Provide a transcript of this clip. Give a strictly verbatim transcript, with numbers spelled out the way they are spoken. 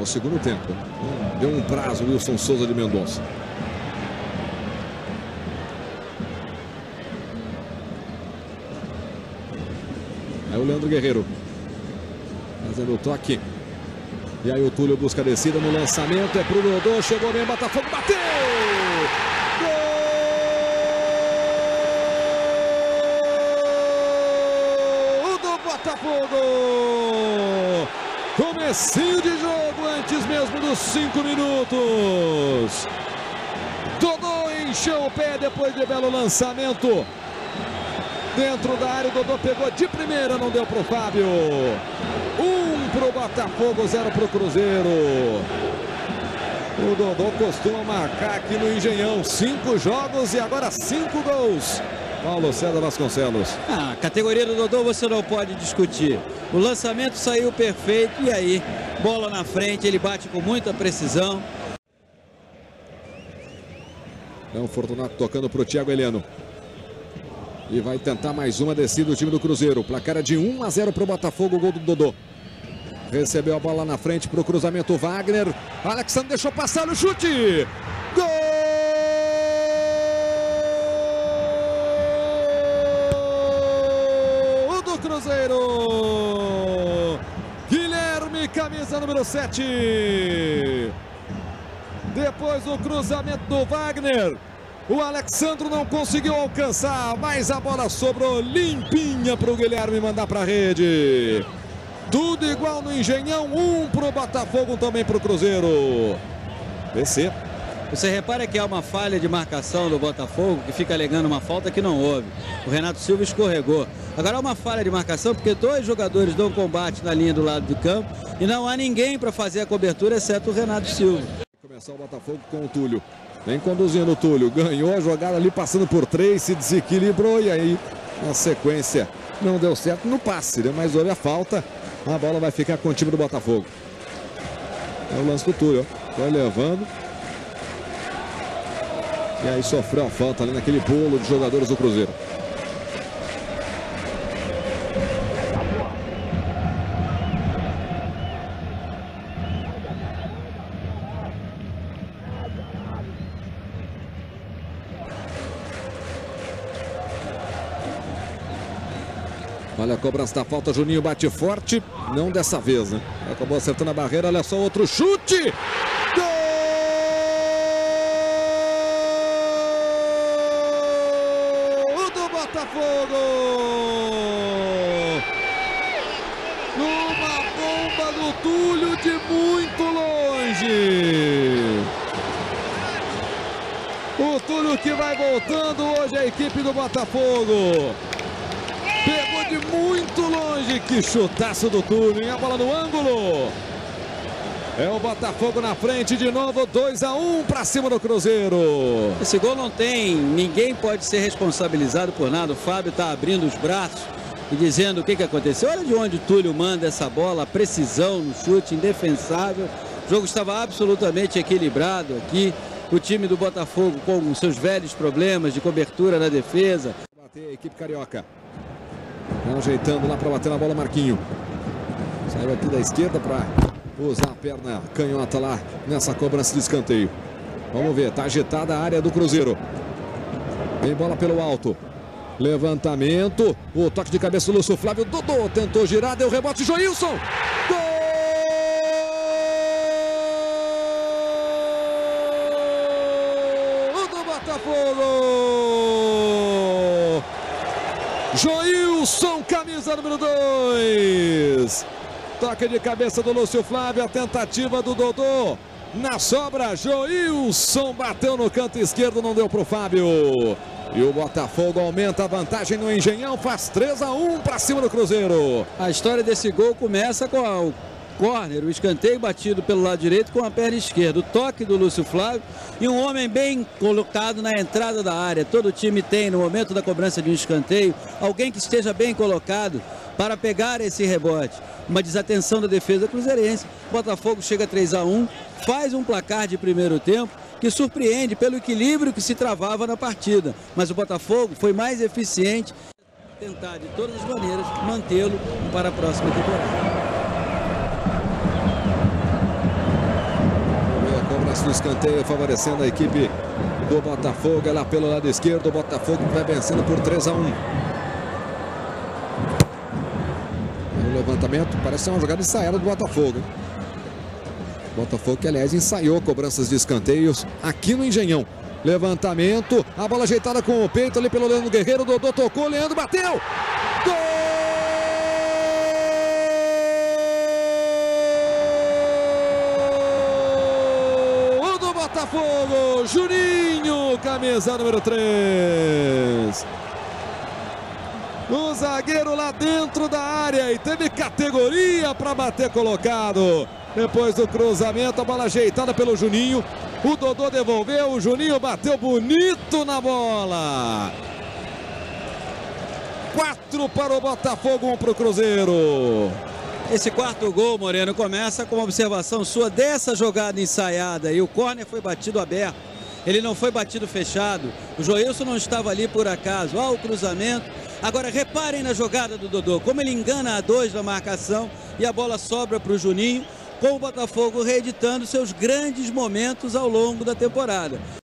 no segundo tempo. Deu um prazo Wilson Souza de Mendonça. Aí o Leandro Guerreiro fazendo o toque. E aí o Túlio busca a descida no lançamento. É pro Dodô, chegou bem, Botafogo bateu! Gol do Botafogo! Comecinho de jogo antes mesmo dos cinco minutos. Dodô encheu o pé depois de belo lançamento. Dentro da área, o Dodô pegou de primeira, não deu pro Fábio. Um pro Botafogo, zero pro Cruzeiro. O Dodô costuma marcar aqui no Engenhão. Cinco jogos e agora cinco gols. Paulo César Vasconcelos. Ah, a categoria do Dodô você não pode discutir. O lançamento saiu perfeito e aí, bola na frente, ele bate com muita precisão. É o Fortunato tocando pro Thiago Heleno. E vai tentar mais uma descida do time do Cruzeiro. O placar é de um a zero para o Botafogo, o gol do Dodô. Recebeu a bola na frente para o cruzamento Wagner. Alexandre deixou passar no chute. Gol do Cruzeiro. Guilherme, camisa número sete. Depois do cruzamento do Wagner. O Alexandre não conseguiu alcançar, mas a bola sobrou limpinha para o Guilherme mandar para a rede. Tudo igual no Engenhão, um para o Botafogo, também para o Cruzeiro. P C. Você repara que há uma falha de marcação do Botafogo, que fica alegando uma falta que não houve. O Renato Silva escorregou. Agora há uma falha de marcação, porque dois jogadores dão combate na linha do lado do campo e não há ninguém para fazer a cobertura, exceto o Renato Silva. Começar o Botafogo com o Túlio. Vem conduzindo o Túlio, ganhou a jogada ali, passando por três, se desequilibrou e aí, na sequência, não deu certo no passe, né? Mas houve a falta, a bola vai ficar com o time do Botafogo. É o lance do Túlio, ó. Foi levando. E aí sofreu a falta ali naquele bolo de jogadores do Cruzeiro. Olha a cobrança da falta, Juninho bate forte, não dessa vez, né? Acabou acertando a barreira, olha só outro chute! Gol do Botafogo! Uma bomba do Túlio de muito longe! O Túlio que vai voltando hoje a equipe do Botafogo. Pegou de muito longe, que chutaço do Túlio, e a bola no ângulo. É o Botafogo na frente de novo, dois a um para cima do Cruzeiro. Esse gol não tem, ninguém pode ser responsabilizado por nada. O Fábio está abrindo os braços e dizendo o que, que aconteceu. Olha de onde o Túlio manda essa bola, a precisão no chute, indefensável. O jogo estava absolutamente equilibrado aqui. O time do Botafogo com seus velhos problemas de cobertura na defesa. Bater a equipe carioca. Ajeitando lá para bater na bola, Marquinho. Saiu aqui da esquerda para usar a perna canhota lá nessa cobrança de escanteio. Vamos ver, tá agitada a área do Cruzeiro. Vem bola pelo alto. Levantamento. O toque de cabeça do Lúcio Flávio. Dodô tentou girar, deu rebote. Joilson. Gol do Botafogo. Joilson, camisa número dois. Toque de cabeça do Lúcio Flávio, a tentativa do Dodô. Na sobra, Joilson bateu no canto esquerdo, não deu para o Fábio. E o Botafogo aumenta a vantagem no Engenhão, faz três a um para cima do Cruzeiro. A história desse gol começa com a, o córner, o escanteio batido pelo lado direito com a perna esquerda. O toque do Lúcio Flávio e um homem bem colocado na entrada da área. Todo time tem, no momento da cobrança de um escanteio, alguém que esteja bem colocado para pegar esse rebote. Uma desatenção da defesa cruzeirense. Botafogo chega a três a um, faz um placar de primeiro tempo que surpreende pelo equilíbrio que se travava na partida. Mas o Botafogo foi mais eficiente, tentar de todas as maneiras mantê-lo para a próxima temporada. lance do escanteio, favorecendo a equipe do Botafogo. É lá pelo lado esquerdo, o Botafogo vai vencendo por três a um. O levantamento parece ser uma jogada ensaiada do Botafogo. Botafogo que, aliás, ensaiou cobranças de escanteios aqui no Engenhão. Levantamento, a bola ajeitada com o peito ali pelo Leandro Guerreiro. Dodô tocou, Leandro bateu. Gol! O do Botafogo, Juninho, camisa número três. O zagueiro lá dentro da área e teve categoria para bater colocado. Depois do cruzamento, a bola ajeitada pelo Juninho. O Dodô devolveu, o Juninho bateu bonito na bola. Quatro para o Botafogo, um para o Cruzeiro. Esse quarto gol, Moreno, começa com uma observação sua dessa jogada ensaiada. E o córner foi batido aberto. Ele não foi batido fechado. O Joilson não estava ali por acaso. Olha o cruzamento. Agora reparem na jogada do Dodô. Como ele engana a dois na marcação e a bola sobra para o Juninho. Com o Botafogo reeditando seus grandes momentos ao longo da temporada.